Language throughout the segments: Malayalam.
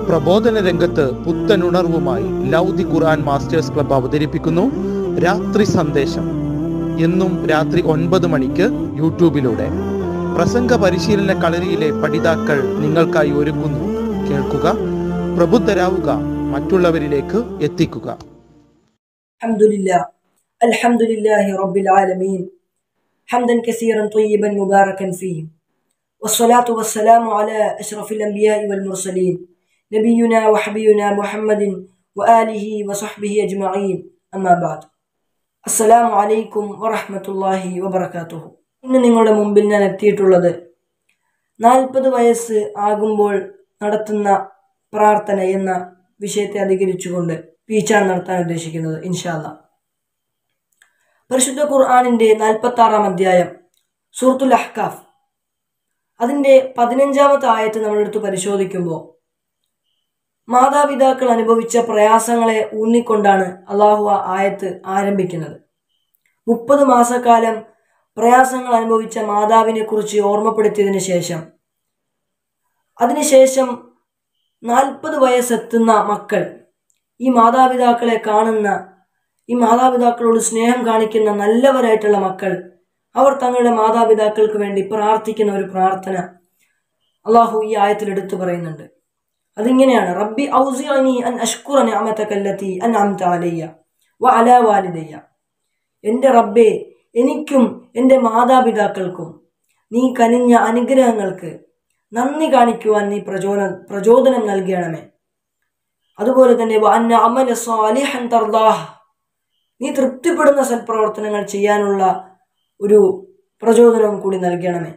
പ്രബോധന രംഗത്ത് പുത്തനുണർവുമായി ലൗദി ഖുർആൻ മാസ്റ്റേഴ്സ് ക്ലബ്ബ് അവതരിപ്പിക്കുന്നു രാത്രി സന്ദേശം. എന്നും രാത്രി 9 മണിക്ക് യൂട്യൂബിലൂടെ പ്രസംഗ പരിശീലന കളരിയിലെ പഠിതാക്കൾ നിങ്ങൾക്കായി ഒരുക്കുന്നു. കേൾക്കുക, പ്രബുദ്ധരാവുക, മറ്റുള്ളവരിലേക്ക് എത്തിക്കുക. അൽഹംദുലില്ലാഹി റബ്ബിൽ ആലമീൻ ഹംദൻ കസീറൻ ത്വയ്യിബൻ മുബാറകൻ ഫീഹി വസ്സലാത്തു വസ്സലാമു അലാ അഷ്റഫിൽ അംബിയാഇ വൽ മുർസലീൻ നബിയുനാ വഹബീബുനാ മുഹമ്മദിൻ വആലിഹി വസഹ്ബിഹി അജ്മഈൻ. അമ്മാ ബഅദ്. അസ്സലാമു അലൈക്കും വറഹ്മത്തുള്ളാഹി വബറകാതുഹു. ഇന്ന് നിങ്ങളുടെ മുമ്പിൽ ഞാൻ എത്തിയിട്ടുള്ളത് 40 വയസ്സ് ആകുമ്പോൾ നടത്തുന്ന പ്രാർത്ഥന എന്ന വിഷയത്തെ അധികരിച്ചുകൊണ്ട് സ്പീച്ചാണ് നടത്താൻ ഉദ്ദേശിക്കുന്നത്, ഇൻഷാ അല്ലാഹ്. പരിശുദ്ധ ഖുർആനിന്റെ 46-ാം അധ്യായം സൂറത്തുൽ അഹ്കാഫ്, അതിന്റെ 15-ാമത്തെ ആയത്ത് നമ്മളെടുത്ത് പരിശോധിക്കുമ്പോൾ മാതാപിതാക്കൾ അനുഭവിച്ച പ്രയാസങ്ങളെ ഊന്നിക്കൊണ്ടാണ് അള്ളാഹു ആ ആയത്ത് ആരംഭിക്കുന്നത്. 30 മാസക്കാലം പ്രയാസങ്ങൾ അനുഭവിച്ച മാതാവിനെ കുറിച്ച് ഓർമ്മപ്പെടുത്തിയതിനു ശേഷം അതിനുശേഷം 40 വയസ്സെത്തുന്ന മക്കൾ, ഈ മാതാപിതാക്കളെ കാണുന്ന, ഈ മാതാപിതാക്കളോട് സ്നേഹം കാണിക്കുന്ന നല്ലവരായിട്ടുള്ള മക്കൾ, അവർ തങ്ങളുടെ മാതാപിതാക്കൾക്ക് വേണ്ടി പ്രാർത്ഥിക്കുന്ന ഒരു പ്രാർത്ഥന അള്ളാഹു ഈ ആയത്തിൽ എടുത്തു പറയുന്നുണ്ട്. അതിങ്ങനെയാണ്: റബ്ബി ഔസിഅനി അൻ അഷ്കുറ നിഅമതക അല്ലതി അൻഅംത അലയ്യ വ അലാ വാലിദയ്യ. എൻ്റെ റബ്ബേ, എനിക്കും എൻ്റെ മാതാപിതാക്കൾക്കും നീ കനിഞ്ഞ അനുഗ്രഹങ്ങൾക്ക് നന്ദി കാണിക്കുവാൻ നീ പ്രചോദനം നൽകണമേ. അതുപോലെ തന്നെ വ അന്ന അമല സാലിഹൻ തർദാഹ്, നീ തൃപ്തിപ്പെടുന്ന സൽപ്രവർത്തനങ്ങൾ ചെയ്യാനുള്ള ഒരു പ്രചോദനം കൂടി നൽകണമേ.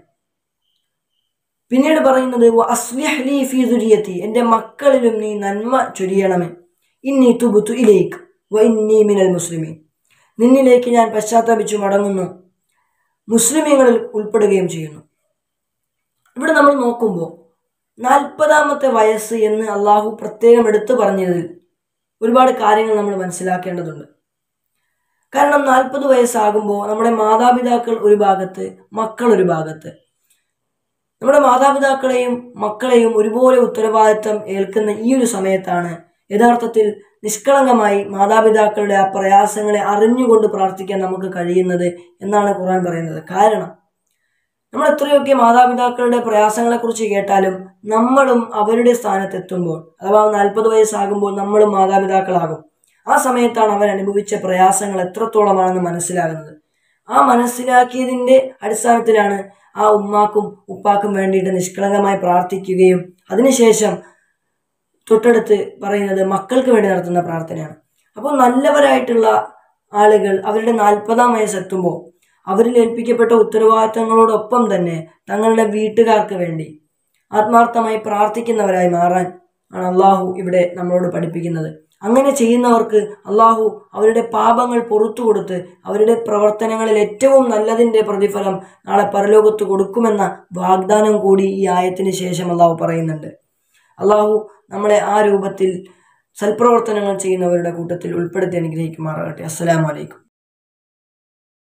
പിന്നീട് പറയുന്നത് വ അസ്ലിഹ് ലീ ഫീ ദുരിയതി, എൻ്റെ മക്കളിലും നീ നന്മ ചൊരിയണമേ. ഇന്നി തുബ്തു ഇലൈക് വ ഇന്നി മിനൽ മുസ്ലിമീൻ, നിന്നിലേക്ക് ഞാൻ പശ്ചാത്തപിച്ചു മടങ്ങുന്നു, മുസ്ലിമീങ്ങളിൽ ഉൾപ്പെടുകയും ചെയ്യുന്നു. ഇവിടെ നമ്മൾ നോക്കുമ്പോൾ 40-ാമത്തെ വയസ്സ് എന്ന് അള്ളാഹു പ്രത്യേകം എടുത്തു പറഞ്ഞതിൽ ഒരുപാട് കാര്യങ്ങൾ നമ്മൾ മനസ്സിലാക്കേണ്ടതുണ്ട്. കാരണം 40 വയസ്സാകുമ്പോൾ നമ്മുടെ മാതാപിതാക്കൾ ഒരു ഭാഗത്ത്, മക്കൾ ഒരു ഭാഗത്ത്. നമ്മുടെ മാതാപിതാക്കളെയും മക്കളെയും ഒരുപോലെ ഉത്തരവാദിത്തം ഏൽക്കുന്ന ഈ ഒരു സമയത്താണ് യഥാർത്ഥത്തിൽ നിഷ്കളങ്കമായി മാതാപിതാക്കളുടെ ആ പ്രയാസങ്ങളെ അറിഞ്ഞുകൊണ്ട് പ്രാർത്ഥിക്കാൻ നമുക്ക് കഴിയുന്നത് എന്നാണ് ഖുർആൻ പറയുന്നത്. കാരണം നമ്മൾ എത്രയൊക്കെ മാതാപിതാക്കളുടെ പ്രയാസങ്ങളെക്കുറിച്ച് കേട്ടാലും നമ്മളും അവരുടെ സ്ഥാനത്തെത്തുമ്പോൾ, അഥവാ 40 വയസ്സാകുമ്പോൾ നമ്മളും മാതാപിതാക്കളാകും. ആ സമയത്താണ് അവർ അനുഭവിച്ച പ്രയാസങ്ങൾ എത്രത്തോളമാണെന്ന് മനസ്സിലാകുന്നത്. ആ മനസ്സിലാക്കിയതിൻ്റെ അടിസ്ഥാനത്തിലാണ് ആ ഉമ്മാക്കും ഉപ്പാക്കും വേണ്ടിയിട്ട് നിഷ്കളങ്കമായി പ്രാർത്ഥിക്കുകയും അതിനുശേഷം തൊട്ടടുത്ത് പറയുന്നത് മക്കൾക്ക് വേണ്ടി നടത്തുന്ന പ്രാർത്ഥനയാണ്. അപ്പോൾ നല്ലവരായിട്ടുള്ള ആളുകൾ അവരുടെ 40-ാം വയസ്സെത്തുമ്പോൾ അവരിൽ ഏൽപ്പിക്കപ്പെട്ട ഉത്തരവാദിത്തങ്ങളോടൊപ്പം തന്നെ തങ്ങളുടെ വീട്ടുകാർക്ക് വേണ്ടി ആത്മാർത്ഥമായി പ്രാർത്ഥിക്കുന്നവരായി മാറാൻ ആണ് അള്ളാഹു ഇവിടെ നമ്മളോട് പഠിപ്പിക്കുന്നത്. അങ്ങനെ ചെയ്യുന്നവർക്ക് അള്ളാഹു അവരുടെ പാപങ്ങൾ പുറത്തു കൊടുത്ത് അവരുടെ പ്രവർത്തനങ്ങളിൽ ഏറ്റവും നല്ലതിൻ്റെ പ്രതിഫലം നാളെ പരലോകത്ത് കൊടുക്കുമെന്ന വാഗ്ദാനം കൂടി ഈ ആയത്തിന് ശേഷം അള്ളാഹു പറയുന്നുണ്ട്. അള്ളാഹു നമ്മളെ ആ രൂപത്തിൽ സൽപ്രവർത്തനങ്ങൾ ചെയ്യുന്നവരുടെ കൂട്ടത്തിൽ ഉൾപ്പെടുത്തി അനുഗ്രഹിക്കുമാറാകട്ടെ. അസ്സലാമു അലൈക്കും.